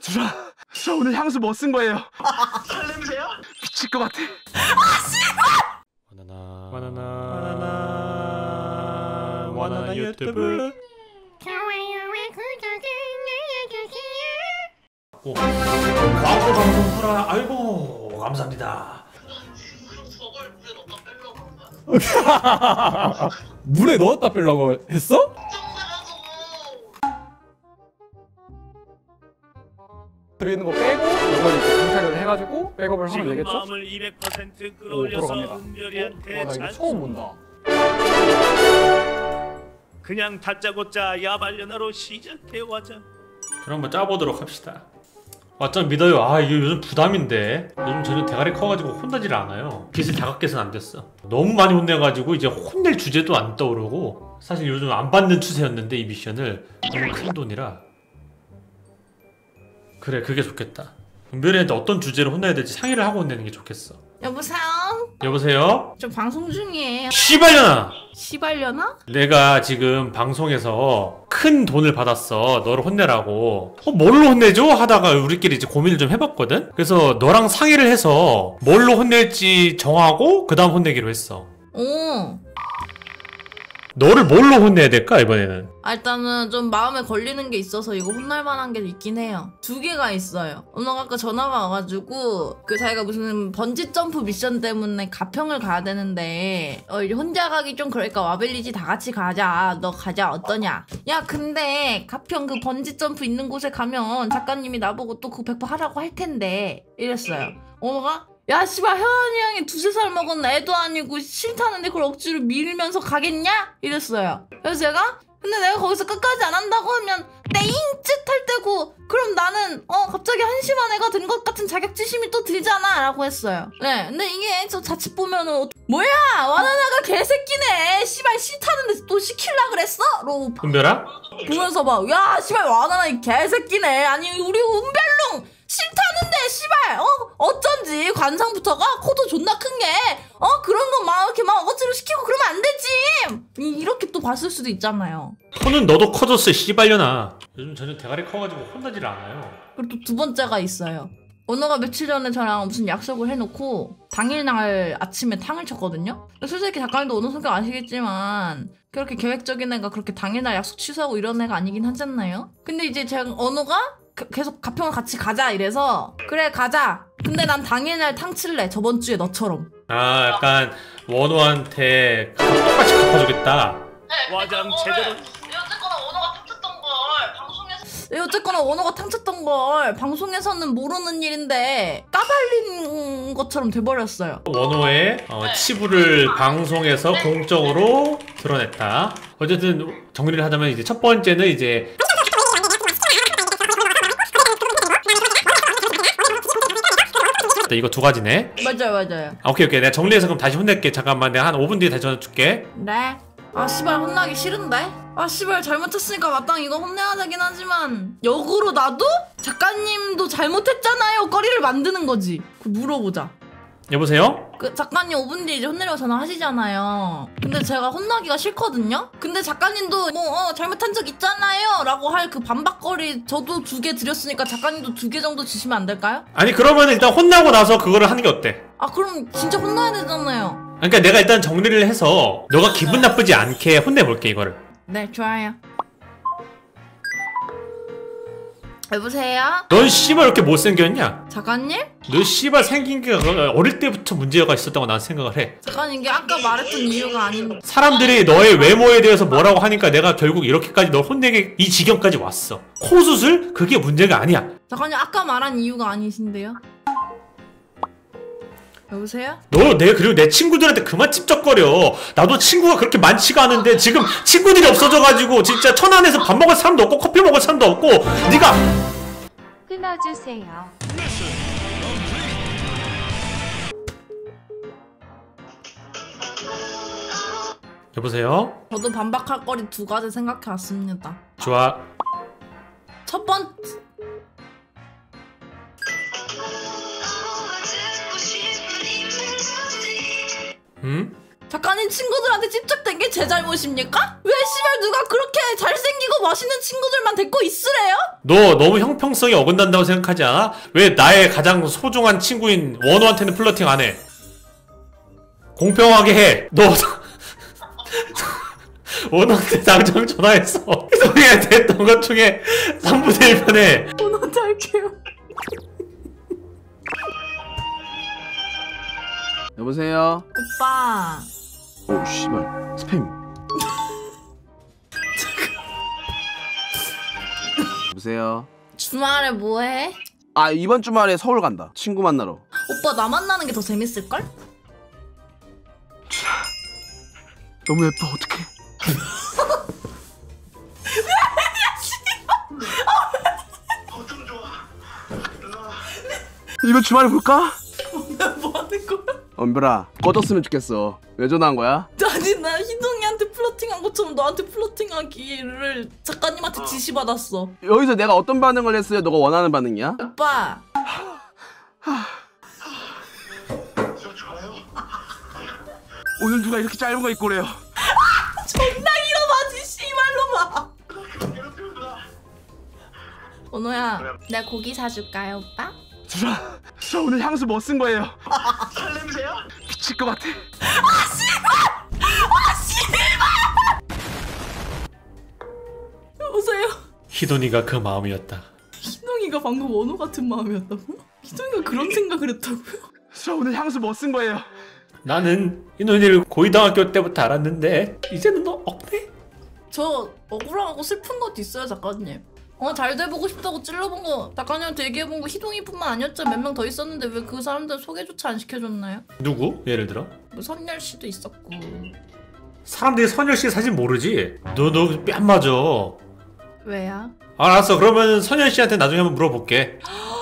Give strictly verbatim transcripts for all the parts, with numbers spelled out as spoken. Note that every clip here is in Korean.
수라, 수라 오늘 향수 뭐 쓴 거예요? 살 냄새야? 미칠 것 같아. 아 씨발! 바나나 바나나 바나나 바나나 유튜브 좋아요와 구독을 눌러주세요. 오, 광고 방송 보라. 아이고 감사합니다. 저걸 물에 넣다 빼려고 물에 넣었다 빼려고 했어? 들어있는 거 빼고 이걸 분쇄를 해가지고 백업을 하면 되겠죠? 마음을 이백 퍼센트 오, 끌어올려서 돌아갑니다. 은별이한테 와, 나 이거 잔- 처음 본다. 그냥 다짜고짜 야발려나로 시작해와자. 그럼 한번 짜보도록 합시다. 어쩜 믿어요. 아 이게 요즘 부담인데 요즘 저는 대가리 커가지고 혼나지를 않아요. 빚을 다 갚게선 안 됐어. 너무 많이 혼내가지고 이제 혼낼 주제도 안 떠오르고 사실 요즘 안 받는 추세였는데 이 미션을 너무 큰 돈이라 그래 그게 좋겠다. 은별이한테 어떤 주제로 혼내야 될지 상의를 하고 혼내는 게 좋겠어. 여보세요? 여보세요? 저 방송 중이에요. 씨발년아! 시발려나? 내가 지금 방송에서 큰 돈을 받았어. 너를 혼내라고. 어, 뭘로 혼내죠? 하다가 우리끼리 이제 고민을 좀 해봤거든? 그래서 너랑 상의를 해서 뭘로 혼낼지 정하고 그 다음 혼내기로 했어. 오. 너를 뭘로 혼내야 될까 이번에는? 아, 일단은 좀 마음에 걸리는 게 있어서 이거 혼날 만한 게 있긴 해요. 두 개가 있어요. 오늘 아까 전화가 와가지고 그 자기가 무슨 번지 점프 미션 때문에 가평을 가야 되는데 어 이제 혼자 가기 좀 그러니까 와벨리지 다 같이 가자. 너 가자 어떠냐? 야 근데 가평 그 번지 점프 있는 곳에 가면 작가님이 나보고 또 그거 백 퍼센트 하라고 할 텐데 이랬어요. 오너가 야 씨발 혜원이 형이 두세 살 먹은 애도 아니고 싫다는데 그걸 억지로 밀면서 가겠냐? 이랬어요. 그래서 제가 근데 내가 거기서 끝까지 안 한다고 하면 땡짓 할 때고 그럼 나는 어 갑자기 한심한 애가 된 것 같은 자격지심이 또 들잖아 라고 했어요. 네 근데 이게 저 자칫 보면은 어, 뭐야 와나나가 개새끼네 씨발 싫다는데 또 시킬라 그랬어? 라고 은별아? 보면서 막 야 씨발 와나나 이 개새끼네 아니 우리 은별롱 싫다는데 씨발 어 어쩐지 관상부터가 코도 존나 큰 게 어 그런 거 막 이렇게 막 억지로 시키고 그러면 안 되지 이, 이렇게 또 봤을 수도 있잖아요. 코는 너도 커졌어 씨발년아. 요즘 저는 대가리 커가지고 혼나지를 않아요. 그리고 또 두 번째가 있어요. 언어가 며칠 전에 저랑 무슨 약속을 해놓고 당일날 아침에 탕을 쳤거든요. 솔직히 작가님도 어느 성격 아시겠지만 그렇게 계획적인 애가 그렇게 당일날 약속 취소하고 이런 애가 아니긴 하잖아요. 근데 이제 제가 언어가 그, 계속 가평을 같이 가자 이래서 그래 가자. 근데 난 당일날 탕 칠래 저번 주에 너처럼. 아 약간 원호한테 똑같이 갚아주겠다. 와장 제대로. 어쨌거나 언어가 탕 쳤던 걸 방송에서 어쨌거나 언어가 탕 쳤던 걸 방송에서는 모르는 일인데 까발린 것처럼 돼버렸어요. 원호의 어, 치부를 방송에서 공적으로 드러냈다. 어쨌든 정리를 하자면 이제 첫 번째는 이제 이거 두 가지네. 맞아요 맞아요. 아, 오케이 오케이 내가 정리해서 그럼 다시 혼낼게. 잠깐만 내가 한 오 분 뒤에 다시 전화 줄게. 네. 아 씨발 혼나기 싫은데? 아 씨발 잘못했으니까 마땅히 이거 혼내야 되긴 하지만 역으로 나도? 작가님도 잘못했잖아요 거리를 만드는 거지. 그 물어보자. 여보세요? 그 작가님 오 분 뒤에 이제 혼내려고 전화하시잖아요. 근데 제가 혼나기가 싫거든요? 근데 작가님도 뭐 어, 잘못한 적 있잖아요 라고 할 그 반박거리 저도 두 개 드렸으니까 작가님도 두 개 정도 주시면 안 될까요? 아니 그러면 일단 혼나고 나서 그거를 하는 게 어때? 아 그럼 진짜 혼나야 되잖아요. 그러니까 내가 일단 정리를 해서 너가 기분 나쁘지 않게 혼내볼게 이거를. 네 좋아요. 여보세요? 넌 씨발 이렇게 못생겼냐? 작가님? 너 씨발 생긴 게 어릴 때부터 문제가 있었다고 난 생각을 해. 작가님 이게 아까 말했던 이유가 아닌데 사람들이 너의 외모에 대해서 뭐라고 하니까 내가 결국 이렇게까지 널 혼내게 이 지경까지 왔어. 코 수술? 그게 문제가 아니야. 작가님 아까 말한 이유가 아니신데요? 여보세요? 너 내 그리고 내 친구들한테 그만 찝쩍거려. 나도 친구가 그렇게 많지가 않은데 지금 친구들이 없어져가지고 진짜 천안에서 밥 먹을 사람도 없고 커피 먹을 사람도 없고 네가 끊어주세요. 여보세요? 저도 반박할 거리 두 가지 생각해 왔습니다. 좋아. 첫 번째 응? 작가님 친구들한테 찝쩍댄 게 제 잘못입니까? 왜 씨발 누가 그렇게 잘생기고 멋있는 친구들만 데리고 있으래요? 너 너무 형평성이 어긋난다고 생각하지 않아? 왜 나의 가장 소중한 친구인 원우한테는 플러팅 안 해? 공평하게 해. 너 원우한테 당장 전화했어. 희동이한테 했던 것 중에 삼분의 일 편에 원우한테 할게요. 여보세요? 오빠. 오 씨발 스팸. 여보세요? 주말에 뭐해? 아 이번 주말에 서울 간다. 친구 만나러. 오빠 나 만나는 게 더 재밌을걸? 너무 예뻐 어떡해. 어쩜 좋아. 누나. 이번 주말에 볼까? 뭐 하는 거야? 엄별아 꺼졌으면 좋겠어. 왜 전화한 거야? 아니 나 희동이한테 플러팅한 것처럼 너한테 플러팅하기를 작가님한테 지시받았어. 여기서 내가 어떤 반응을 했어야 너가 원하는 반응이야? 오빠 저 좋아요. 오늘 누가 이렇게 짧은 거 입고 그래요? 존나 잃어봐지 씨발로마. 괴롭혀 누나. 원호야 내가 고기 사줄까요 오빠? 수라 수라 오늘 향수 뭐 쓴 거예요? 살 냄새야? 미칠 것 같아. 여보세요? 희돈이가 그 마음이었다. 희동이가 방금 원호 같은 마음이었다고요? 희동이가 그런 생각을 했다고요? 수라 오늘 향수 뭐 쓴 거예요? 나는 희돈이를 고이등학교 때부터 알았는데 이제는 너 없네? 저 억울하고 슬픈 것도 있어요 작가님. 어 잘 돼보고 싶다고 찔러본 거 작가님한테 얘기해본 거 희동이뿐만 아니었죠. 몇 명 더 있었는데 왜 그 사람들 소개조차 안 시켜줬나요? 누구? 예를 들어? 뭐 선열 씨도 있었고. 사람들이 선열씨 사진 모르지? 너 너 뺨 맞아. 왜야? 알았어. 그러면 선열씨한테 나중에 한번 물어볼게.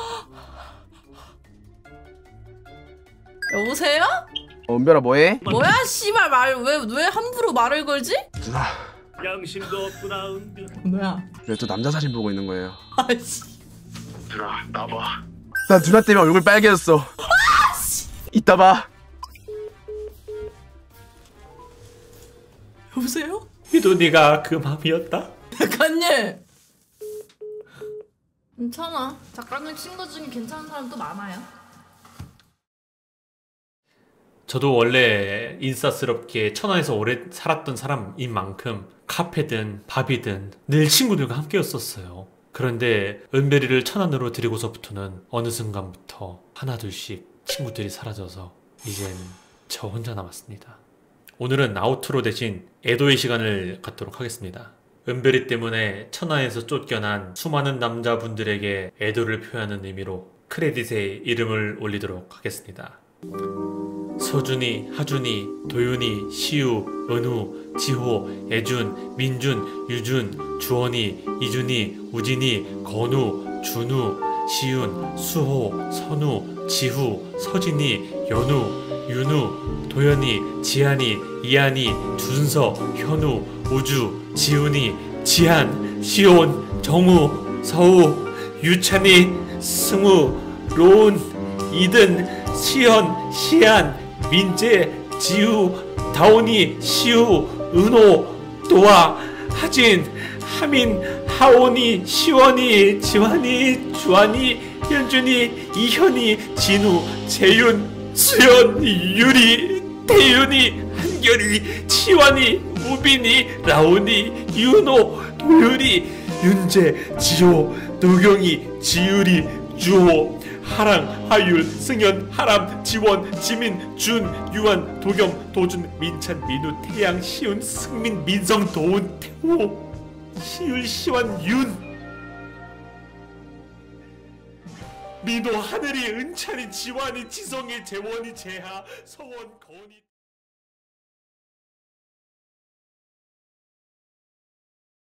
여보세요? 어, 은별아 뭐해? 뭐야 씨발 말 왜 왜 함부로 말을 걸지? 누나 양심도 없구나 은별. 뭐야? 왜 또 남자 사진 보고 있는 거예요? 아씨. 누나 나봐. 나 누나 때문에 얼굴 빨개졌어. 이따 봐. 여보세요? 희돈이가 그 마음이었다? 작가님. 괜찮아. 작가님 친구 중에 괜찮은 사람 또 많아요. 저도 원래 인싸스럽게 천안에서 오래 살았던 사람인 만큼 카페든 밥이든 늘 친구들과 함께였었어요. 그런데 은별이를 천안으로 데리고서부터는 어느 순간부터 하나둘씩 친구들이 사라져서 이젠 저 혼자 남았습니다. 오늘은 아우트로 대신 애도의 시간을 갖도록 하겠습니다. 은별이 때문에 천안에서 쫓겨난 수많은 남자분들에게 애도를 표하는 의미로 크레딧에 이름을 올리도록 하겠습니다. 서준이, 하준이, 도윤이, 시우, 은우, 지호, 애준, 민준, 유준, 주원이, 이준이, 우진이, 건우, 준우, 시윤, 수호, 선우, 지후, 서진이, 연우, 윤우, 도연이, 지한이, 이한이, 준서, 현우, 우주, 지훈이, 지한, 시온, 정우, 서우, 유찬이, 승우, 로운, 이든, 시현, 시안, 민재, 지우, 다온이, 시우, 은호, 도아, 하진, 하민, 하온이, 시원이, 지환이, 주환이, 현준이, 이현이, 진우, 재윤, 수연, 유리, 태윤이, 한결이, 치환이, 우빈이, 라온이, 윤호, 도율이, 윤재, 지호, 노경이, 지율이, 주호, 하랑, 하율, 승현, 하람, 지원, 지민, 준, 유한, 도경, 도준, 민찬, 민우, 태양, 시훈, 승민, 민성, 도훈, 태호, 시율, 시완, 윤, 민호, 하늘이, 은찬이, 지환이, 지성이, 재원이, 재하, 서원, 건이